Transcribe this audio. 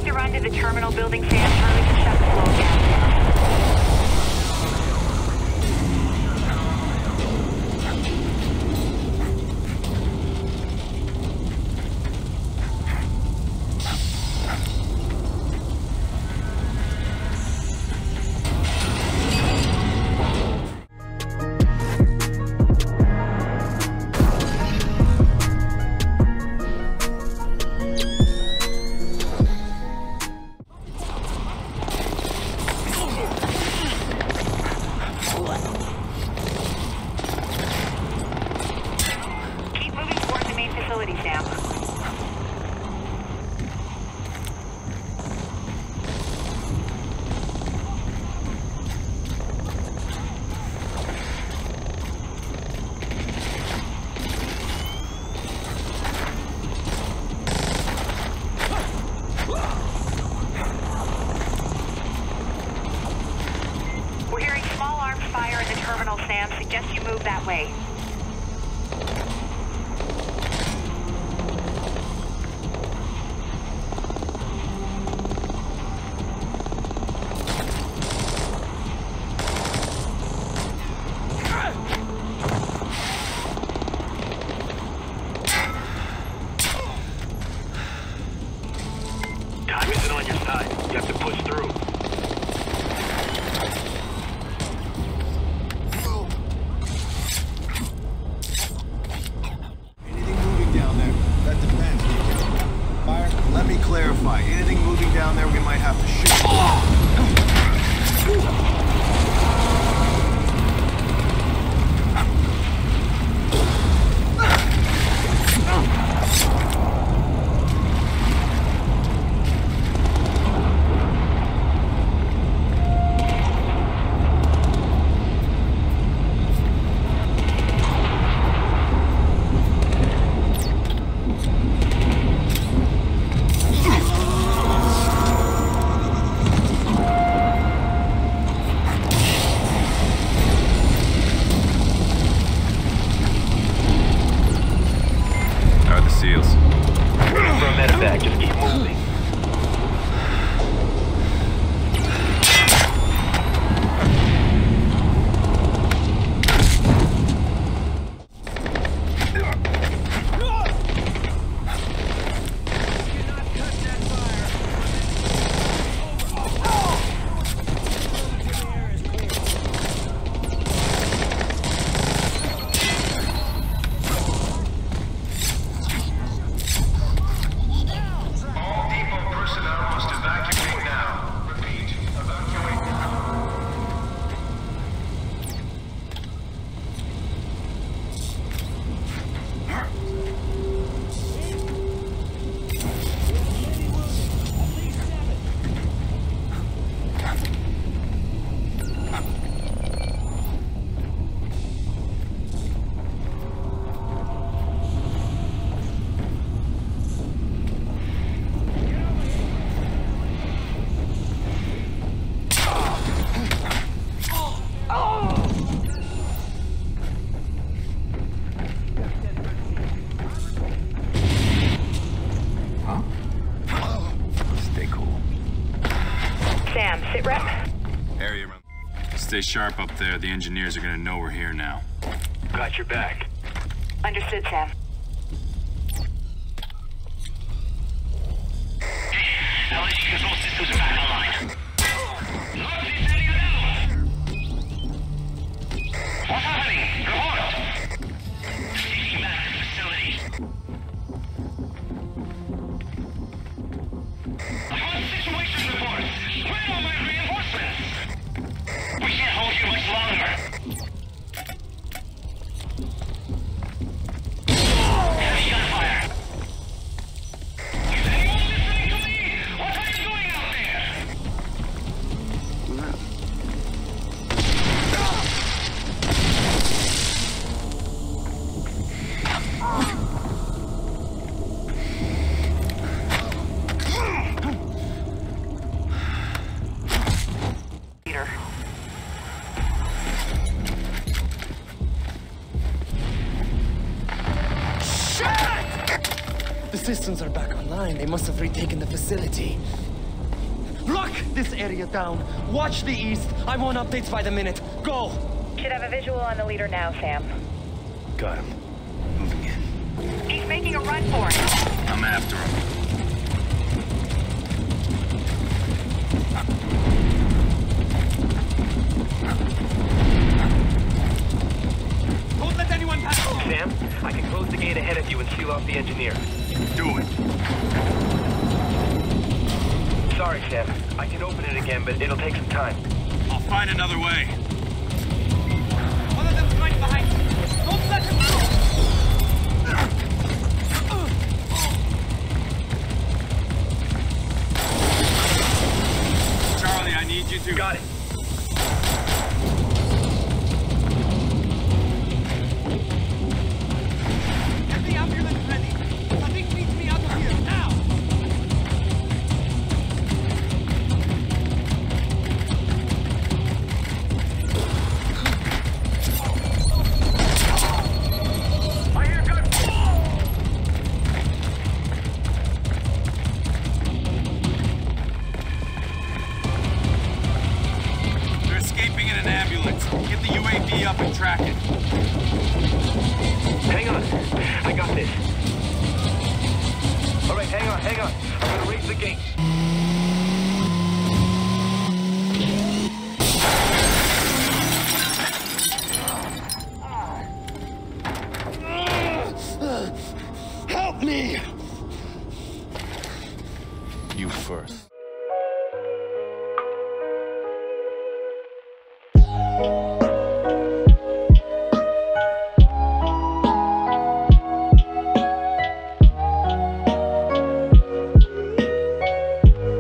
make the run to the terminal building, Sam. Charlie can shut the flow of gas down. Suggest you move that way. Time isn't on your side. You have to push through. Clarify. Anything moving down there, we might have to shoot. Just keep moving. Sit rep. Area run. Stay sharp up there. The engineers are gonna know we're here now. Got your back. Understood, Sam. LNG control systems are back online. Look, sending it down. What's happening? Report. Taking back the facility. I want situation reports. Where are my reinforcements? We can't hold you much longer. Heavy gunfire. Is anyone listening to me? What are you doing out there? The systems are back online. They must have retaken the facility. Lock this area down. Watch the east. I want updates by the minute. Go! Should have a visual on the leader now, Sam. Got him. Moving in. He's making a run for it. I'm after him. Don't let anyone pass. Sam, I can close the gate ahead of you and seal off the engineer. Do it. Sorry, Sam. I can open it again, but it'll take some time. I'll find another way. One of them's right behind you. Don't let him go! Charlie, I need you to... Got it. Get the ambulance ready. Something needs me out of here, now! I hear guns. They're escaping in an ambulance. Get the UAV up and track it. Hang on. I got this. All right, hang on. I'm gonna raise the gate. Help me! You first.